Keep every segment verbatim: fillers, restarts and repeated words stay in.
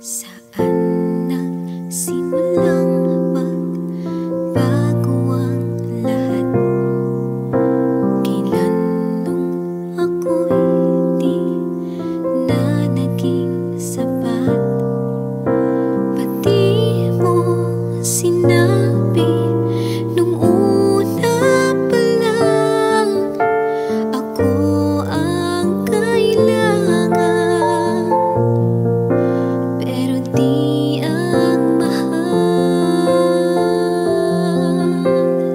Saan nagsimulang magbago ang lahat? Kailan nung ako'y di na naging sapat? Pati mo sinabi nung una pa lang, ako ang kailangan, pero di ang mahal.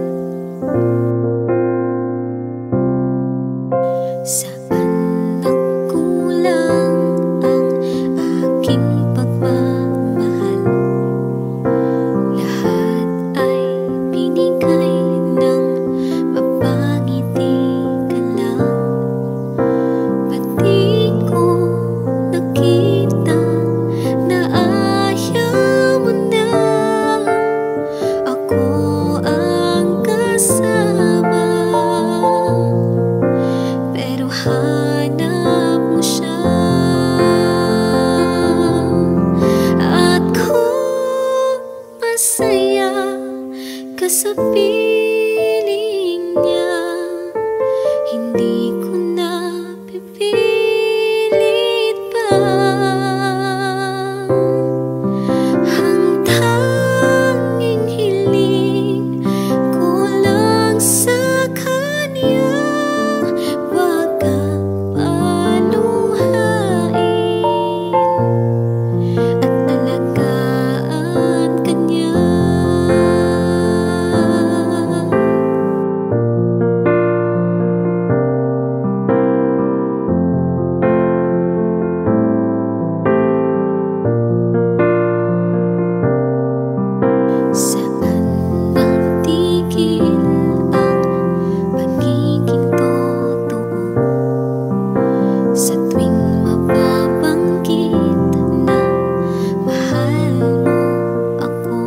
Saan nagkulang ang aking pagmamahal? Lahat ay binigay ng mapangiti ka lang. Pati ko nakita na ayaw mo na ako ang kasama, pero hanap mo siya. At kung masaya ka sa piling niya, hindi ko na pipilit pa. Ang tanging hiling ko lang sa kanya, wag kang paluhain at alagaan ka niya. Saan nagtigil ang pagiging totoo? Sa tuwing mababanggit na mahal mo ako,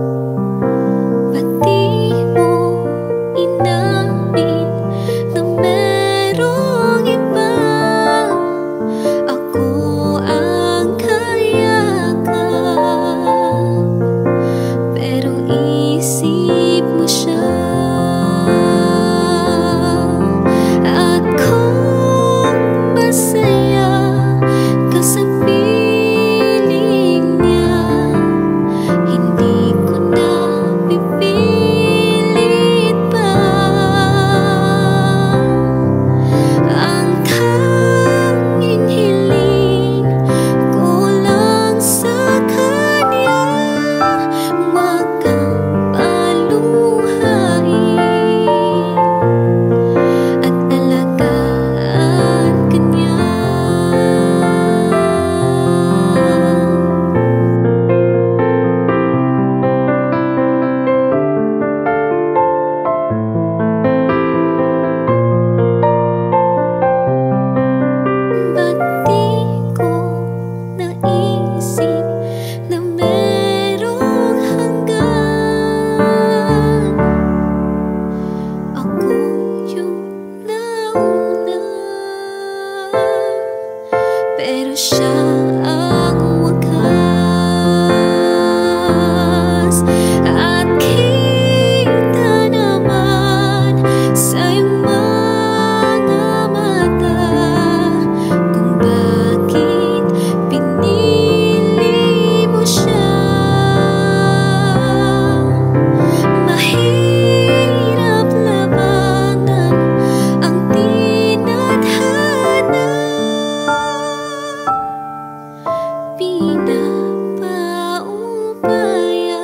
pati mo inamin na merong iba. Ako ang kayakap, pero isip mo siya. At kung masaya ka sa piling niya, hindi ko na pipilit pa. Ang tanging hiling ko lang sa kanya, wag kang paluhain at alagaan ka niya. Ba't di ko naisip na merong hanggan? Ako yung nauna, pero siya ang wakas. At kita naman sa iyong mga mata kung bakit pinili mo siya. Mahirap labanan ang tinadhana, pinapaubaya,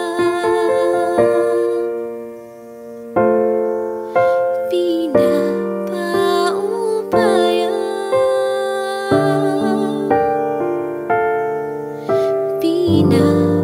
pinapaubaya, pinapaubaya.